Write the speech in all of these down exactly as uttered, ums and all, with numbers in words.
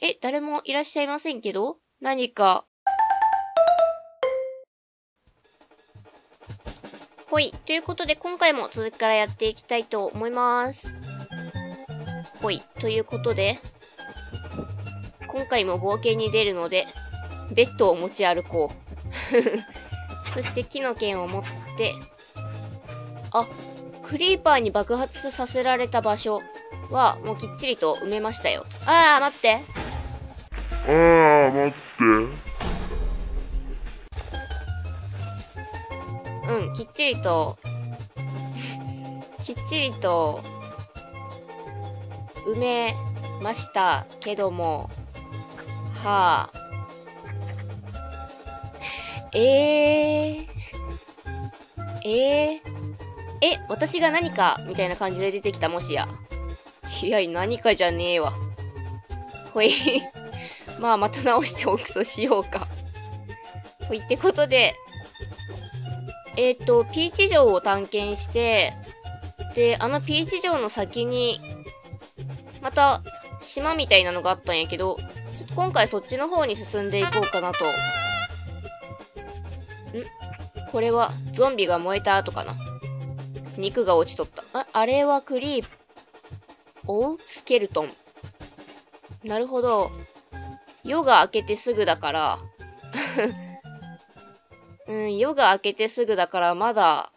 え、誰もいらっしゃいませんけど何か。ほい。ということで、今回も続きからやっていきたいと思います。ほい。ということで、今回も冒険に出るので、ベッドを持ち歩こう。そして木の剣を持って、あ、クリーパーに爆発させられた場所は、もうきっちりと埋めましたよ。あー、待って。 あー、待って。 うん、きっちりと、きっちりと、埋めましたけども、はあ。えー、えー、え、私が何かみたいな感じで出てきたもしや。いや、何かじゃねえわ。ほい。まあ、また直しておくとしようか。ほい、ってことで、えっと、ピーチ城を探検して、で、あのピーチ城の先に、また、島みたいなのがあったんやけど、ちょっと今回そっちの方に進んでいこうかなと。ん？これは、ゾンビが燃えた後かな。肉が落ちとった。あ、あれはクリープ。おう？スケルトン。なるほど。夜が明けてすぐだから、うん、夜が明けてすぐだからまだ、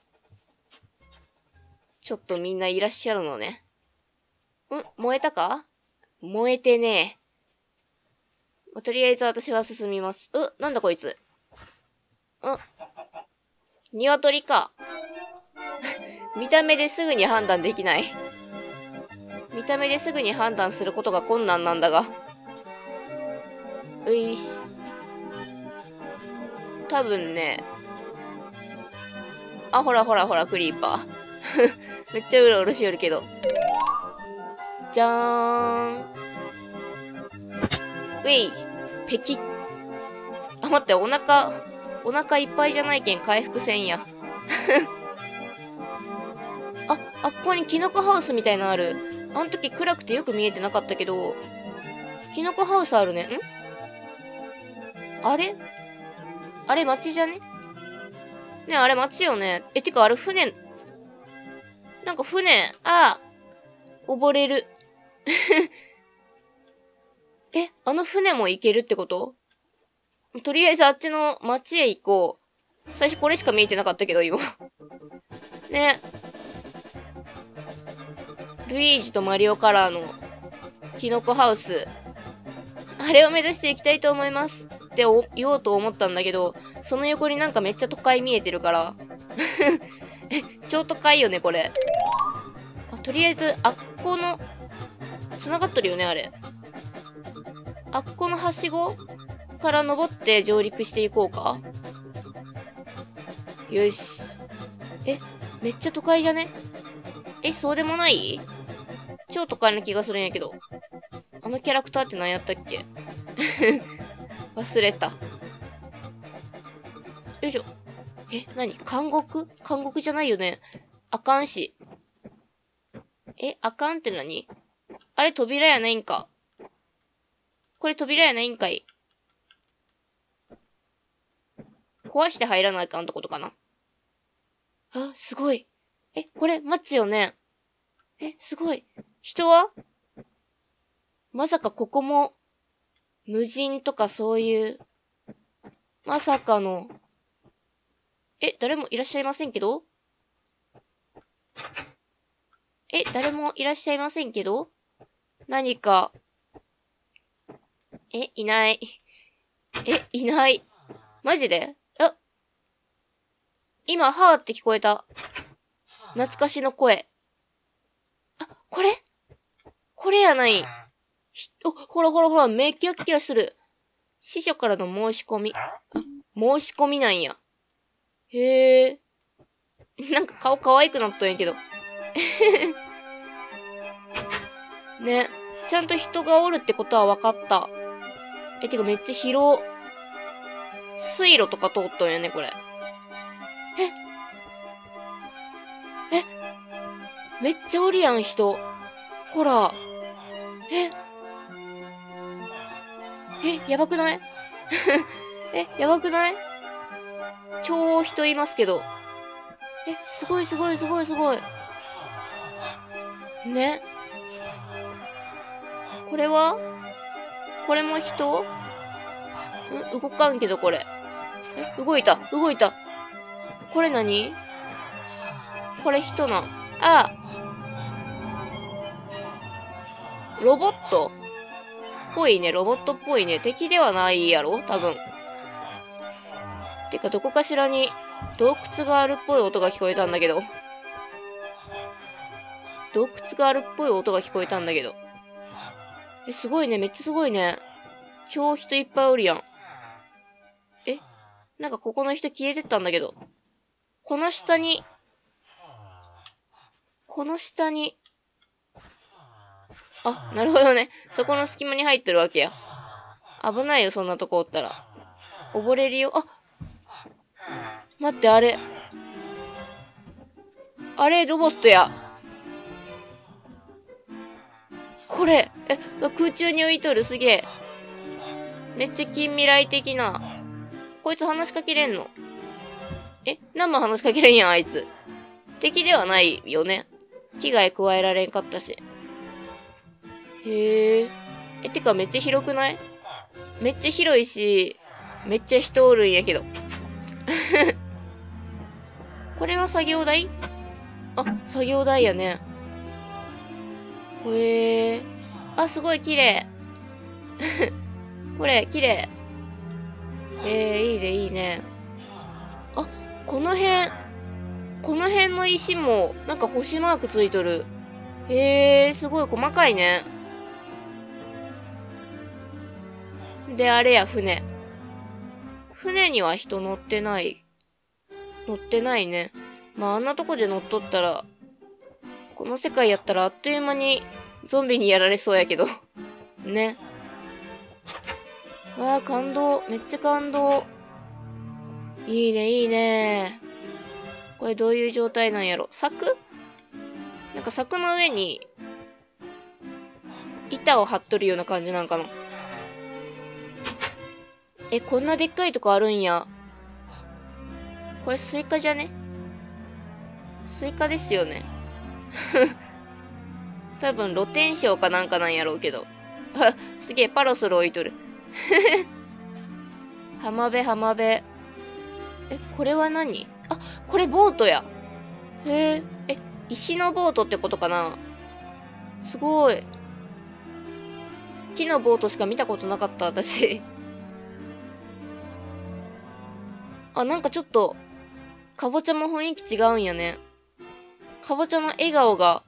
ちょっとみんないらっしゃるのね。ん？燃えたか？燃えてねえ。まあ、とりあえず私は進みます。う、なんだこいつ。ん？鶏か。見た目ですぐに判断できない。見た目ですぐに判断することが困難なんだが。ういし。多分ね。あ、ほらほらほら、クリーパー。めっちゃうろうろしよるけど。じゃーん。ウェイ。ペキッ。あ、待って、お腹、お腹いっぱいじゃないけん回復せんや。あ、あっこにキノコハウスみたいなのある。あん時暗くてよく見えてなかったけど、キノコハウスあるね。ん？あれあれ町じゃね？ね、あれ町よね。え、てかあれ船、なんか船、ああ、溺れる。え、あの船も行けるってこと？とりあえずあっちの町へ行こう。最初これしか見えてなかったけど、今。ね。ルイージとマリオカラーのキノコハウス。あれを目指していきたいと思いますって言おうと思ったんだけど、その横になんかめっちゃ都会見えてるから。え、超都会よね、これ。あ、とりあえず、あっこの、繋がっとるよね、あれ。あっこのはしごから登って上陸していこうか。よし。え、めっちゃ都会じゃね？え、そうでもない？超都会な気がするんやけど。あのキャラクターって何やったっけ？忘れた。よいしょ。え、何？監獄？監獄じゃないよね。あかんし。え、あかんって何？あれ扉やないんか。これ扉やないんかい。壊して入らないかんってことかな。あ、すごい。え、これ、マッチよね。え、すごい。人は？まさかここも、無人とかそういう、まさかの、え、誰もいらっしゃいませんけど？え、誰もいらっしゃいませんけど？何か、え、いない。え、いない。マジで？あ、今、はーって聞こえた。懐かしの声。あ、これ？これやない。お、ほらほらほら、目キラッキラする。司書からの申し込み。あ、申し込みなんや。へえ。なんか顔可愛くなったんやけど。ね。ちゃんと人がおるってことは分かった。え、てかめっちゃ広。水路とか通っとんやね、これ。ええ、めっちゃおるやん、人。ほら。ええ、やばくないえ、やばくない超人いますけど。え、すごいすごいすごいすごい。ね。これはこれも人ん動かんけどこれ。え、動いた動いた。これ何これ人なん。ああ。ロボットぽいね、ロボットっぽいね。敵ではないやろ多分。てか、どこかしらに洞窟があるっぽい音が聞こえたんだけど。洞窟があるっぽい音が聞こえたんだけど。え、すごいね。めっちゃすごいね。超人いっぱいおるやん。えなんかここの人消えてったんだけど。この下に、この下に、あ、なるほどね。そこの隙間に入ってるわけや。危ないよ、そんなとこおったら。溺れるよ。あ、待って、あれ。あれ、ロボットや。これ、え、空中に浮いとる、すげえ。めっちゃ近未来的な。こいつ話しかけれんの？え、何も話しかけれんやん、あいつ。敵ではないよね。危害加えられんかったし。へえ。え、てかめっちゃ広くない？めっちゃ広いし、めっちゃ人おるんやけど。これは作業台？あ、作業台やね。へえ。あ、すごい綺麗。これ、綺麗。えー、いいね、いいね。あ、この辺、この辺の石も、なんか星マークついとる。へえ、すごい細かいね。で、あれや、船。船には人乗ってない。乗ってないね。まあ、あんなとこで乗っとったら、この世界やったらあっという間にゾンビにやられそうやけど。ね。わあ、感動。めっちゃ感動。いいね、いいね。これどういう状態なんやろ？柵？なんか柵の上に、板を張っとるような感じなんかな。え、こんなでっかいとこあるんや。これスイカじゃね？スイカですよね。多分露天商かなんかなんやろうけど。あ、すげえパラソル置いとる。浜辺浜辺。え、これは何？あ、これボートや。へえ。え、石のボートってことかな？すごい。木のボートしか見たことなかった、私。あ、なんかちょっと、かぼちゃも雰囲気違うんやね。かぼちゃの笑顔が、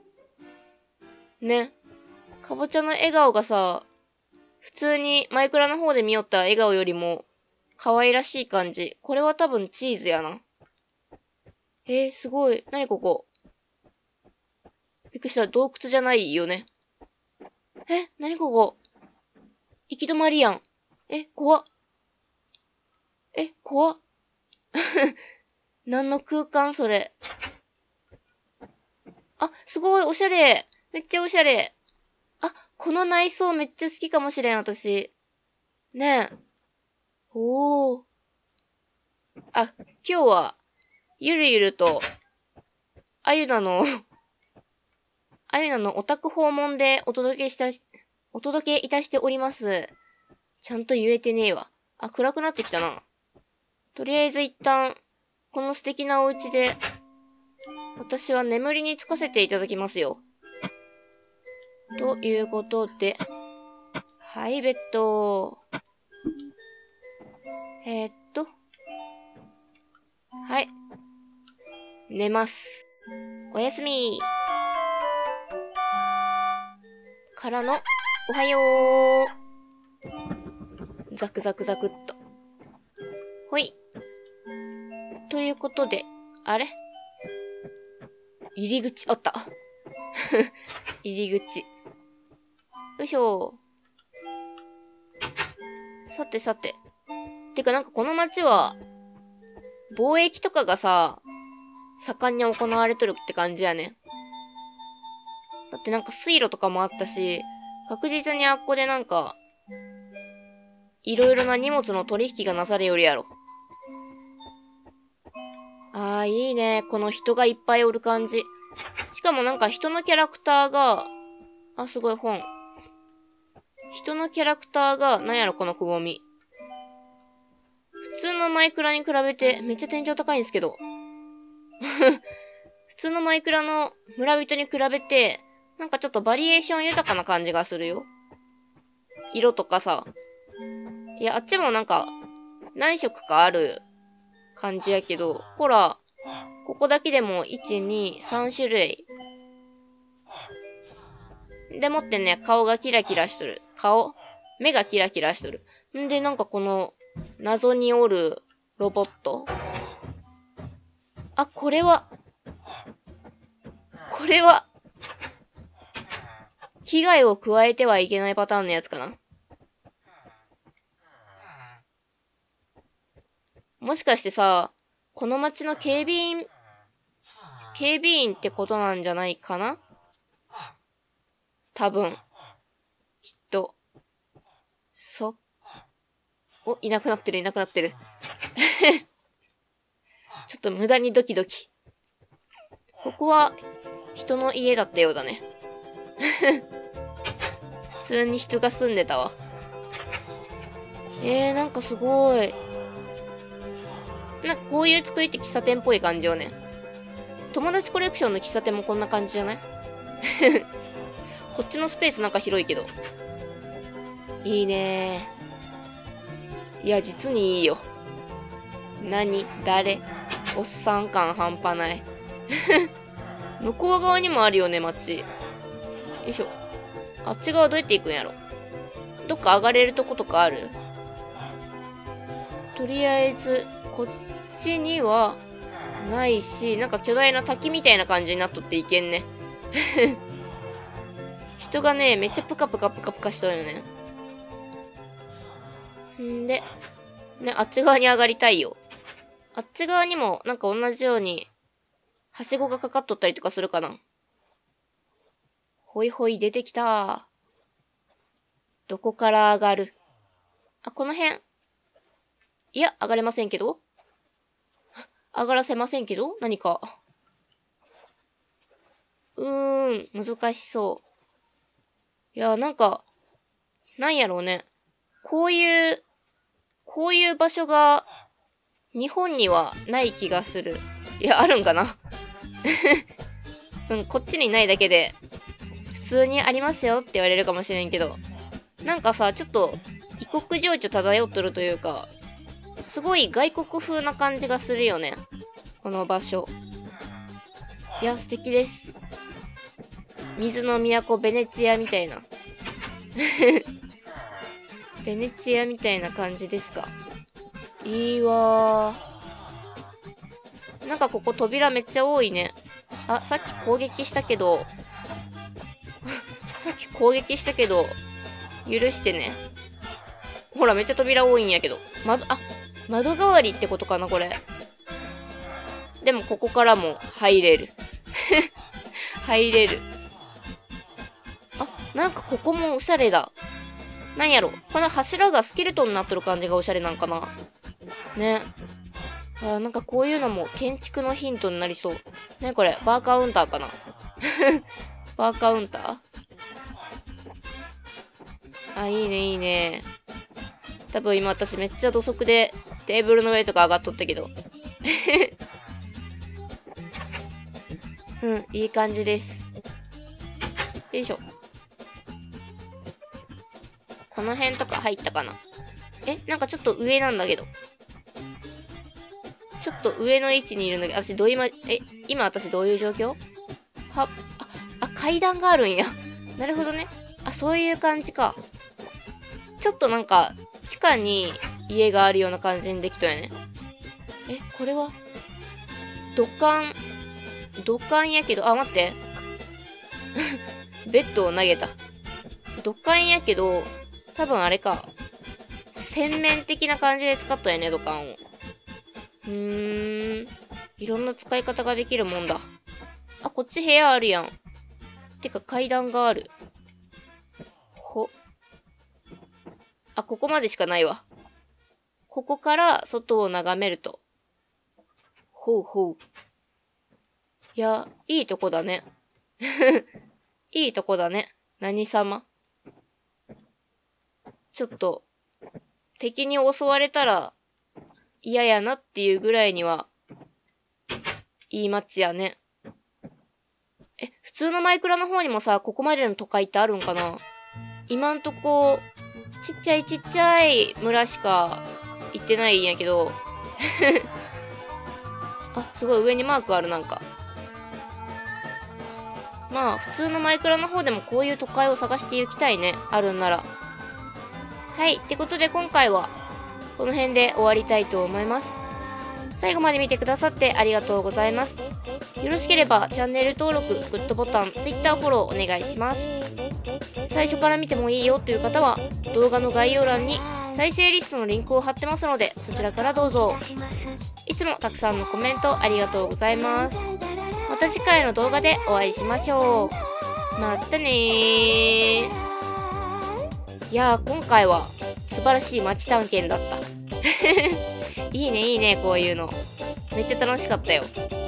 ね。かぼちゃの笑顔がさ、普通にマイクラの方で見よった笑顔よりも、可愛らしい感じ。これは多分チーズやな。えー、すごい。なにここ。びっくりした。洞窟じゃないよね。え、なにここ。行き止まりやん。え、怖っ。え、怖っ。何の空間それ。あ、すごい、おしゃれ。めっちゃおしゃれ。あ、この内装めっちゃ好きかもしれん、私。ねえ。おー。あ、今日は、ゆるゆると、あゆなの、あゆなのオタク訪問でお届けしたし、お届けいたしております。ちゃんと言えてねえわ。あ、暗くなってきたな。とりあえず一旦、この素敵なお家で、私は眠りにつかせていただきますよ。ということで、はい、ベッド。えー、っと、はい。寝ます。おやすみ。からの、おはよう。ザクザクザクっと。ほい。ということで、あれ？入り口、あった。入り口。よいしょ。さてさて。てかなんかこの街は、貿易とかがさ、盛んに行われとるって感じやね。だってなんか水路とかもあったし、確実にあっこでなんか、 いろいろな荷物の取引がなされよるやろ。あー、いいね。この人がいっぱいおる感じ。しかもなんか人のキャラクターが、あ、すごい本。人のキャラクターが、なんやろこのくぼみ。普通のマイクラに比べてめっちゃ天井高いんですけど。普通のマイクラの村人に比べて、なんかちょっとバリエーション豊かな感じがするよ。色とかさ。いや、あっちもなんか、何色かある感じやけど、ほら、ここだけでもいち、に、さん種類。でもってね、顔がキラキラしとる。顔目がキラキラしとる。んで、なんかこの、謎におるロボット。あ、これは、これは、危害を加えてはいけないパターンのやつかな。もしかしてさ、この街の警備員、警備員ってことなんじゃないかな？多分。きっと。そ、お、いなくなってる、いなくなってる。ちょっと無駄にドキドキ。ここは、人の家だったようだね。普通に人が住んでたわ。えー、なんかすごい。なんかこういう作りって喫茶店っぽい感じよね。友達コレクションの喫茶店もこんな感じじゃない？こっちのスペースなんか広いけど。いいねー。いや、実にいいよ。何？誰？おっさん感半端ない。向こう側にもあるよね、街。よいしょ。あっち側どうやって行くんやろ。どっか上がれるとことかある？とりあえず、こっちにはないし、なんか巨大な滝みたいな感じになっとっていけんね。人がね、めっちゃプカプカプカプカしとるよね。んで、ね、あっち側に上がりたいよ。あっち側にもなんか同じように、はしごがかかっとったりとかするかな。ほいほい出てきた。どこから上がる？あ、この辺。いや、上がれませんけど。上がらせませんけど何か。うーん、難しそう。いや、なんか、なんやろうね。こういう、こういう場所が、日本にはない気がする。いや、あるんかな。うん、こっちにないだけで、普通にありますよって言われるかもしれんけど。なんかさ、ちょっと、異国情緒漂っとるというか、すごい外国風な感じがするよね。この場所。いや、素敵です。水の都ベネチアみたいな。ベネチアみたいな感じですか。いいわー。なんかここ扉めっちゃ多いね。あ、さっき攻撃したけど、さっき攻撃したけど、許してね。ほら、めっちゃ扉多いんやけど。窓、あ、窓代わりってことかな、これ。でもここからも入れる。入れる。あ、なんかここもおしゃれだ。なんやろ。この柱がスケルトンになっとる感じがおしゃれなんかな。ね。あ、なんかこういうのも建築のヒントになりそう。ね、これ。バーカウンターかな。バーカウンター？あ、いいね、いいね。多分今私めっちゃ土足でテーブルの上とか上がっとったけど。うん、いい感じです。よいしょ。この辺とか入ったかな。え、なんかちょっと上なんだけど。ちょっと上の位置にいるんだけど、私どう今、え、今私どういう状況？は、あ、あ、階段があるんや。なるほどね。あ、そういう感じか。ちょっとなんか、地下に家があるような感じにできたよね。え、これは土管、土管やけど、あ、待って。ベッドを投げた。土管やけど、多分あれか。洗面的な感じで使ったよね、土管を。うーん。いろんな使い方ができるもんだ。あ、こっち部屋あるやん。てか階段がある。ほ。 あ、ここまでしかないわ。ここから外を眺めると。ほうほう。いや、いいとこだね。いいとこだね。何様。ちょっと、敵に襲われたら嫌やなっていうぐらいには、いい街やね。え、普通のマイクラの方にもさ、ここまでの都会ってあるんかな？今んとこ、ちっちゃいちっちゃい村しか行ってないんやけど。あ、すごい上にマークあるなんか。まあ、普通のマイクラの方でもこういう都会を探して行きたいね。あるんなら。はい。ってことで今回は、この辺で終わりたいと思います。最後まで見てくださってありがとうございます。よろしければチャンネル登録、グッドボタン、Twitter フォローお願いします。最初から見てもいいよという方は動画の概要欄に再生リストのリンクを貼ってますのでそちらからどうぞ。いつもたくさんのコメントありがとうございます。また次回の動画でお会いしましょう。またねー。いやー今回は素晴らしい街探検だった。いいねいいねこういうの。めっちゃ楽しかったよ。